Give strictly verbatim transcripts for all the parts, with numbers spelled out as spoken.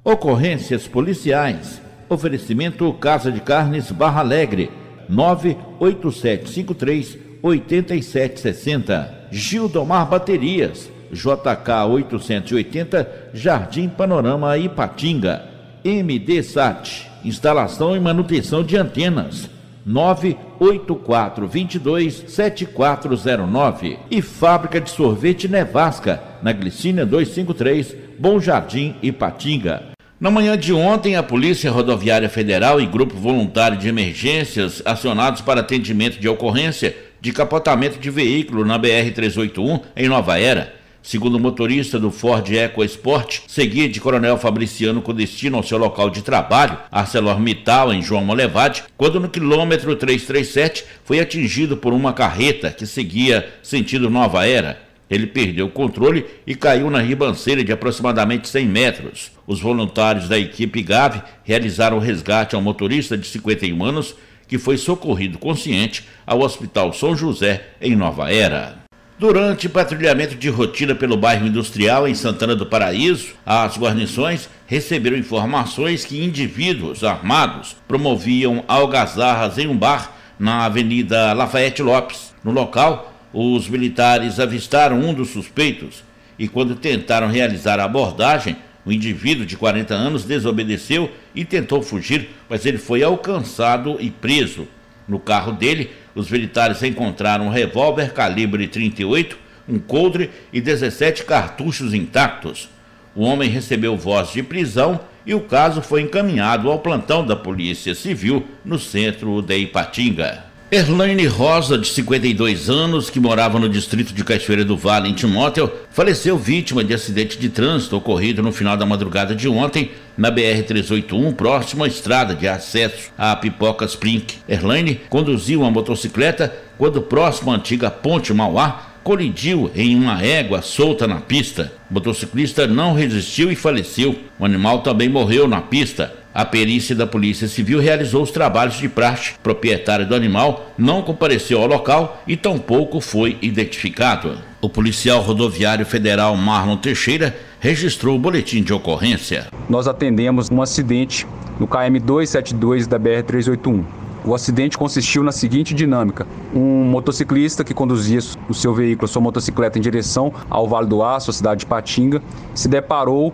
Ocorrências policiais. Oferecimento Casa de Carnes Barra Alegre, nove oito sete cinco três oito sete seis zero. Gildomar Baterias, J K oitocentos e oitenta, Jardim Panorama, Ipatinga. M D Sat, instalação e manutenção de antenas, nove oito quatro dois dois sete quatro zero nove. E Fábrica de Sorvete Nevasca, na Glicínia duzentos e cinquenta e três, Bom Jardim, Ipatinga. Na manhã de ontem, a Polícia Rodoviária Federal e Grupo Voluntário de Emergências, acionados para atendimento de ocorrência de capotamento de veículo na B R trezentos e oitenta e um, em Nova Era. Segundo o motorista do Ford EcoSport, seguia de Coronel Fabriciano com destino ao seu local de trabalho, ArcelorMittal, em João Molevade, quando no quilômetro trezentos e trinta e sete foi atingido por uma carreta que seguia sentido Nova Era. Ele perdeu o controle e caiu na ribanceira de aproximadamente cem metros. Os voluntários da equipe Gavi realizaram o resgate ao motorista de cinquenta e um anos, que foi socorrido consciente ao Hospital São José, em Nova Era. Durante patrulhamento de rotina pelo bairro Industrial, em Santana do Paraíso, as guarnições receberam informações que indivíduos armados promoviam algazarras em um bar na Avenida Lafayette Lopes. No local, os militares avistaram um dos suspeitos e, quando tentaram realizar a abordagem, o indivíduo de quarenta anos desobedeceu e tentou fugir, mas ele foi alcançado e preso. No carro dele, os militares encontraram um revólver calibre trinta e oito, um coldre e dezessete cartuchos intactos. O homem recebeu voz de prisão e o caso foi encaminhado ao plantão da Polícia Civil no centro de Ipatinga. Erlaine Rosa, de cinquenta e dois anos, que morava no distrito de Cachoeira do Vale, em Timóteo, faleceu vítima de acidente de trânsito ocorrido no final da madrugada de ontem na B R trezentos e oitenta e um, próximo à estrada de acesso à Pipocas Prink. Erlaine conduziu uma motocicleta quando, próximo à antiga Ponte Mauá, colidiu em uma égua solta na pista. O motociclista não resistiu e faleceu. O animal também morreu na pista. A perícia da Polícia Civil realizou os trabalhos de praxe. O proprietário do animal não compareceu ao local e tampouco foi identificado. O policial rodoviário federal Marlon Teixeira registrou o boletim de ocorrência. Nós atendemos um acidente no K M duzentos e setenta e dois da B R trezentos e oitenta e um. O acidente consistiu na seguinte dinâmica: um motociclista que conduzia o seu veículo, sua motocicleta, em direção ao Vale do Aço, a cidade de Patinga, se deparou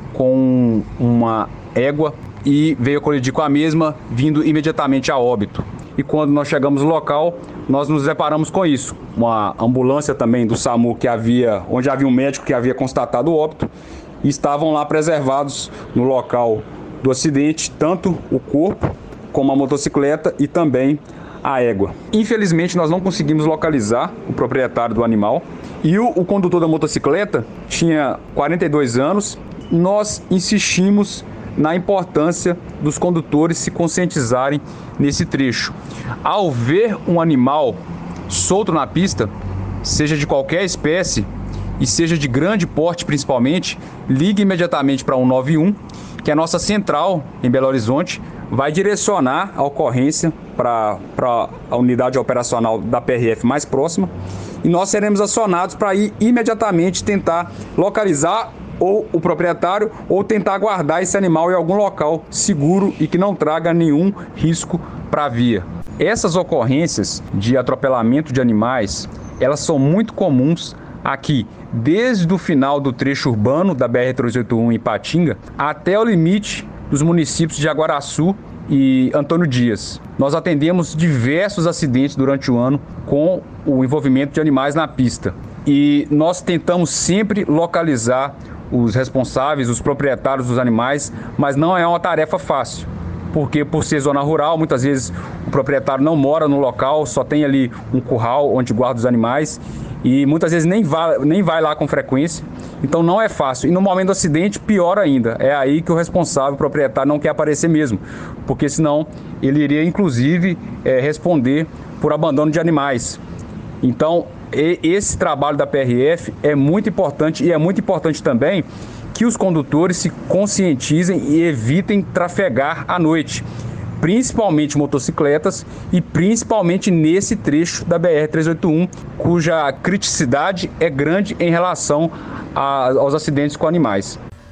com uma égua e veio colidir com a mesma, vindo imediatamente a óbito. E quando nós chegamos no local, nós nos deparamos com isso. Uma ambulância também do SAMU, que havia, onde havia um médico que havia constatado o óbito, e estavam lá preservados no local do acidente, tanto o corpo como a motocicleta e também a égua. Infelizmente, nós não conseguimos localizar o proprietário do animal e o, o condutor da motocicleta tinha quarenta e dois anos. Nós insistimos na importância dos condutores se conscientizarem nesse trecho. Ao ver um animal solto na pista, seja de qualquer espécie e seja de grande porte principalmente, ligue imediatamente para cento e noventa e um, que a nossa central em Belo Horizonte vai direcionar a ocorrência para a unidade operacional da P R F mais próxima e nós seremos acionados para ir imediatamente tentar localizar ou o proprietário ou tentar guardar esse animal em algum local seguro e que não traga nenhum risco para a via. Essas ocorrências de atropelamento de animais, elas são muito comuns aqui, desde o final do trecho urbano da B R trezentos e oitenta e um em Ipatinga até o limite dos municípios de Aguaraçu e Antônio Dias. Nós atendemos diversos acidentes durante o ano com o envolvimento de animais na pista e nós tentamos sempre localizar os responsáveis, os proprietários dos animais, mas não é uma tarefa fácil, porque por ser zona rural, muitas vezes o proprietário não mora no local, só tem ali um curral onde guarda os animais e muitas vezes nem vai, nem vai lá com frequência, então não é fácil. E no momento do acidente, pior ainda, é aí que o responsável, o proprietário, não quer aparecer mesmo, porque senão ele iria inclusive é, responder por abandono de animais. Então, esse trabalho da P R F é muito importante e é muito importante também que os condutores se conscientizem e evitem trafegar à noite, principalmente motocicletas e principalmente nesse trecho da B R trezentos e oitenta e um, cuja criticidade é grande em relação a, aos acidentes com animais.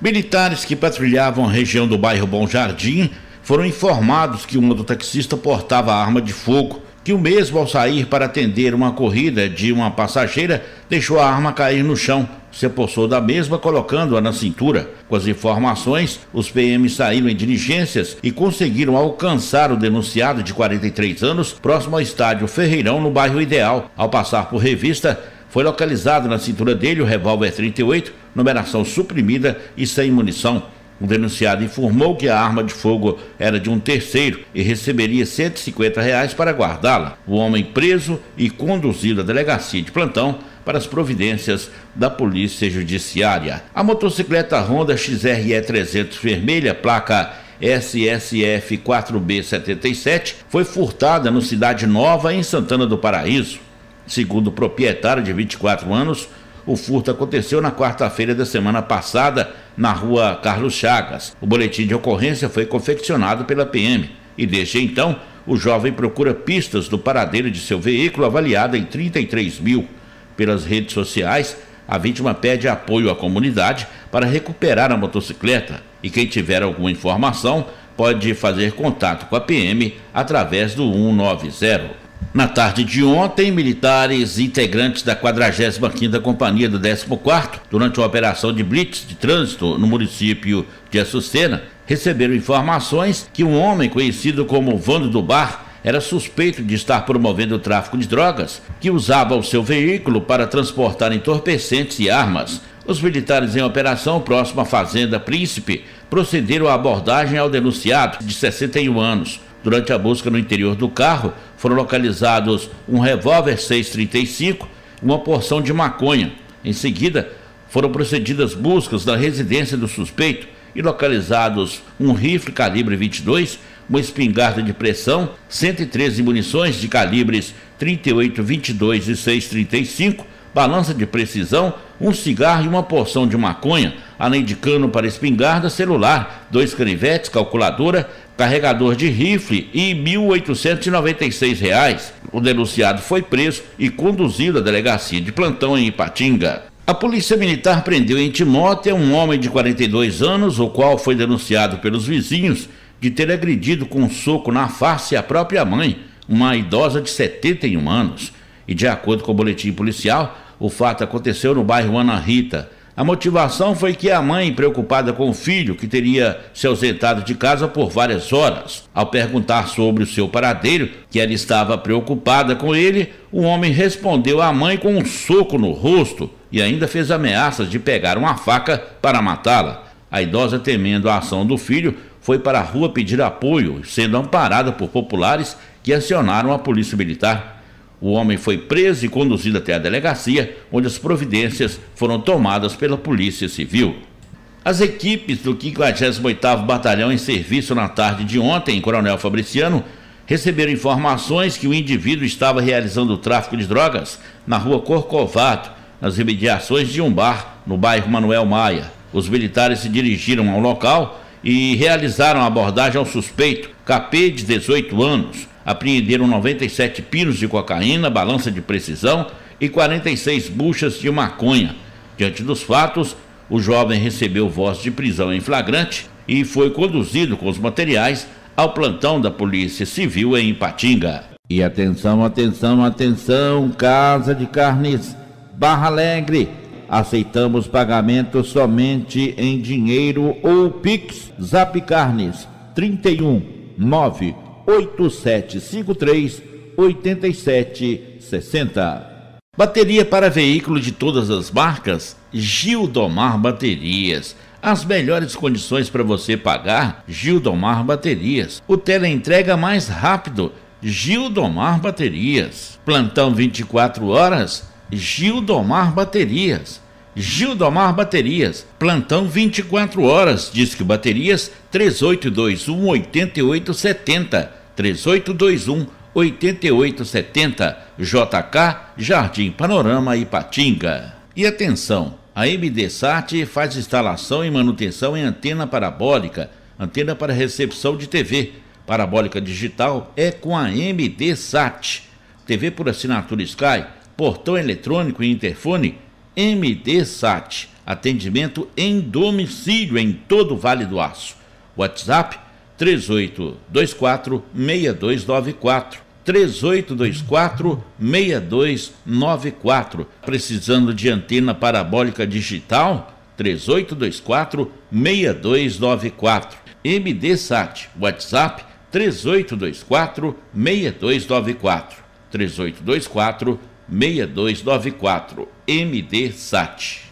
Militares que patrulhavam a região do bairro Bom Jardim foram informados que um mototaxista portava arma de fogo, que o mesmo, ao sair para atender uma corrida de uma passageira, deixou a arma cair no chão, se apossou da mesma colocando-a na cintura. Com as informações, os P Ms saíram em diligências e conseguiram alcançar o denunciado de quarenta e três anos próximo ao estádio Ferreirão, no bairro Ideal. Ao passar por revista, foi localizado na cintura dele o revólver trinta e oito, numeração suprimida e sem munição. O denunciado informou que a arma de fogo era de um terceiro e receberia cento e cinquenta reais para guardá-la. O homem preso e conduzido à delegacia de plantão para as providências da Polícia Judiciária. A motocicleta Honda X R E trezentos vermelha, placa S S F quatro B setenta e sete, foi furtada no Cidade Nova, em Santana do Paraíso. Segundo o proprietário, de vinte e quatro anos, o furto aconteceu na quarta-feira da semana passada, na rua Carlos Chagas. O boletim de ocorrência foi confeccionado pela P M e, desde então, o jovem procura pistas do paradeiro de seu veículo, avaliado em trinta e três mil. Pelas redes sociais, a vítima pede apoio à comunidade para recuperar a motocicleta, e quem tiver alguma informação pode fazer contato com a P M através do cento e noventa. Na tarde de ontem, militares integrantes da quadragésima quinta Companhia do décimo quarto, durante uma operação de blitz de trânsito no município de Açucena, receberam informações que um homem conhecido como Vando do Bar era suspeito de estar promovendo o tráfico de drogas, que usava o seu veículo para transportar entorpecentes e armas. Os militares em operação próxima à Fazenda Príncipe procederam à abordagem ao denunciado, de sessenta e um anos. Durante a busca no interior do carro, foram localizados um revólver seis trinta e cinco, uma porção de maconha. Em seguida, foram procedidas buscas na residência do suspeito e localizados um rifle calibre vinte e dois, uma espingarda de pressão, cento e treze munições de calibres trinta e oito, vinte e dois e seis trinta e cinco, balança de precisão, um cigarro e uma porção de maconha, além de cano para espingarda, celular, dois canivetes, calculadora, carregador de rifle e mil oitocentos e noventa e seis reais. O denunciado foi preso e conduzido à delegacia de plantão em Ipatinga. A Polícia Militar prendeu em Timóteo um homem de quarenta e dois anos, o qual foi denunciado pelos vizinhos de ter agredido com um soco na face a própria mãe, uma idosa de setenta e um anos. E de acordo com o boletim policial, o fato aconteceu no bairro Ana Rita. A motivação foi que a mãe, preocupada com o filho, que teria se ausentado de casa por várias horas, ao perguntar sobre o seu paradeiro, que ela estava preocupada com ele, o homem respondeu à mãe com um soco no rosto e ainda fez ameaças de pegar uma faca para matá-la. A idosa, temendo a ação do filho, foi para a rua pedir apoio, sendo amparada por populares que acionaram a Polícia Militar. O homem foi preso e conduzido até a delegacia, onde as providências foram tomadas pela Polícia Civil. As equipes do quinquagésimo oitavo Batalhão em serviço na tarde de ontem, em Coronel Fabriciano, receberam informações que o indivíduo estava realizando o tráfico de drogas na rua Corcovado, nas imediações de um bar, no bairro Manuel Maia. Os militares se dirigiram ao local e realizaram a abordagem ao suspeito, K P, de dezoito anos. Apreenderam noventa e sete pinos de cocaína, balança de precisão e quarenta e seis buchas de maconha. Diante dos fatos, o jovem recebeu voz de prisão em flagrante e foi conduzido com os materiais ao plantão da Polícia Civil em Ipatinga. E atenção, atenção, atenção, Casa de Carnes Barra Alegre. Aceitamos pagamento somente em dinheiro ou Pix. Zap Carnes trinta e um, nove oito sete cinco três, oito sete seis zero. Bateria para veículo de todas as marcas? Gildomar Baterias. As melhores condições para você pagar? Gildomar Baterias. O teleentrega mais rápido? Gildomar Baterias. Plantão vinte e quatro horas? Gildomar Baterias. Gildomar Baterias, plantão vinte e quatro horas, Disque Baterias três oito dois um, oito oito sete zero, três oito dois um, oito oito sete zero, J K, Jardim Panorama, Ipatinga. E atenção, a MDSat faz instalação e manutenção em antena parabólica, antena para recepção de T V. Parabólica digital é com a MDSat. T V por assinatura Sky, portão eletrônico e interfone, MDSat. Atendimento em domicílio em todo o Vale do Aço. WhatsApp três oito dois quatro, seis dois nove quatro. três oito dois quatro, seis dois nove quatro. Precisando de antena parabólica digital? três oito dois quatro, seis dois nove quatro. M D Sat, WhatsApp três oito dois quatro, seis dois nove quatro. três oito dois quatro, seis dois nove quatro. M D Sat.